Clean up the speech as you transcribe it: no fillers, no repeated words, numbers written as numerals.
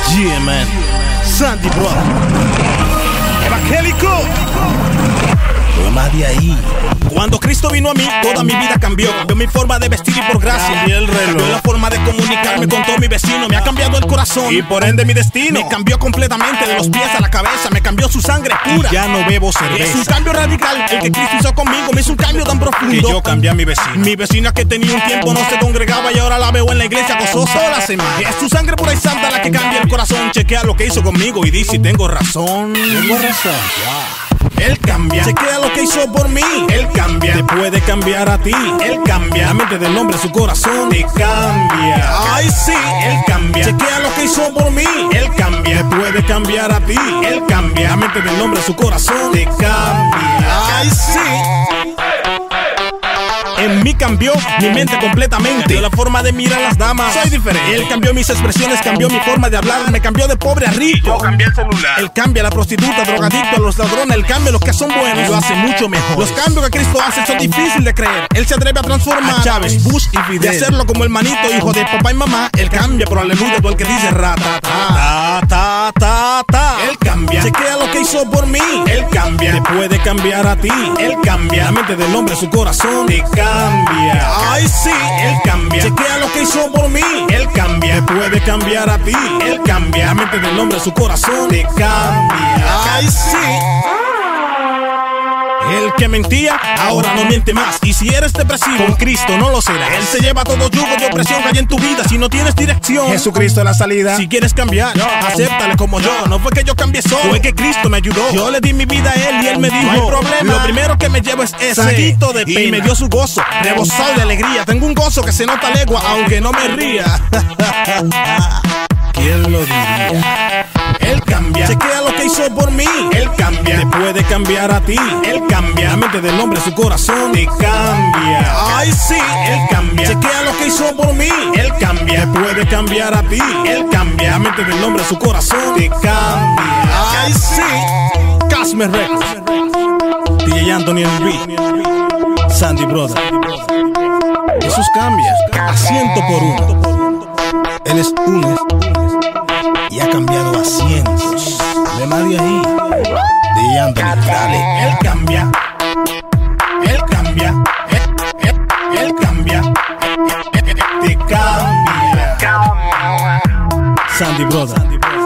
Yeah, man. Sandy, bro. Evangélico. No más de ahí. Cuando Cristo vino a mí, toda mi vida cambió. Cambió mi forma de vestir y por gracia. Cambié el reloj. Cambió la forma de comunicarme con todo mi vecino. Me ha cambiado el corazón y por ende mi destino. Me cambió completamente de los pies a la cabeza. Me cambió su sangre pura. Y ya no bebo cerveza. Es un cambio radical el que Cristo hizo conmigo. Me hizo un cambio tan profundo que yo cambié a mi vecina. Mi vecina que tenía un tiempo no se congregaba y ahora la veo en la iglesia gozosa toda la semana. Es su sangre pura y santa la que cambia el corazón. Chequea lo que hizo conmigo y dice si tengo razón. Tengo razón. Él cambia, chequea lo que hizo por mí. Él cambia, te puede cambiar a ti. Él cambia, la mente del hombre, su corazón te cambia. Ay sí, él cambia, chequea lo que hizo por mí. Él cambia, te puede cambiar a ti. Él cambia, la mente del hombre, su corazón te cambia. Ay sí. En mí cambió mi mente completamente. Cambió la forma de mirar a las damas. Soy diferente. Él cambió mis expresiones, cambió mi forma de hablar. Me cambió de pobre a rico. Yo cambié el celular. Él cambia a la prostituta, drogadicto, a los ladrones. Él cambia a los que son buenos. Lo hace mucho mejor. Los cambios que Cristo hace son difíciles de creer. Él se atreve a transformar a Chávez, Bush y Fidel. De hacerlo como el manito, hijo de papá y mamá. Él cambia, pero aleluya, tú el que dice rata, ta, ta, ta, ta. Él cambia, chequea lo que hizo por mí. Él cambia, te puede cambiar a ti. Él cambia, la mente del hombre, su corazón te cambia. Ay sí, él cambia, chequea lo que hizo por mí. Él cambia, te puede cambiar a ti. Él cambia, la mente del hombre, su corazón te cambia. Ay sí. El que mentía, ahora no miente más. Y si eres depresivo, con Cristo no lo serás. Él se lleva todo yugo de opresión que hay en tu vida. Si no tienes dirección, Jesucristo es la salida. Si quieres cambiar, acéptale como yo. No fue que yo cambié solo, fue que Cristo me ayudó. Yo le di mi vida a Él y Él me dijo, no hay problema, lo primero que me llevo es ese saquito de pena. Y me dio su gozo, rebosado de alegría. Tengo un gozo que se nota a legua, aunque no me ría. ¿Quién lo diría? Él cambia, chequea lo que hizo por mí. Él cambia, te puede cambiar a ti. Él cambia, la mente del hombre, su corazón te cambia. Ay sí, él cambia, chequea lo que hizo por mí. Él cambia, te puede cambiar a ti. Él cambia, la mente del hombre, su corazón te cambia. Ay sí. Casme Records, DJ Anthony NB, Sandy Brother. Jesús cambia a 100 por 1. Él es uno y ha cambiado a cientos. De más de ahí, DJ Anthony, dale. Él cambia, él cambia, él cambia, te cambia. Sandy Brother.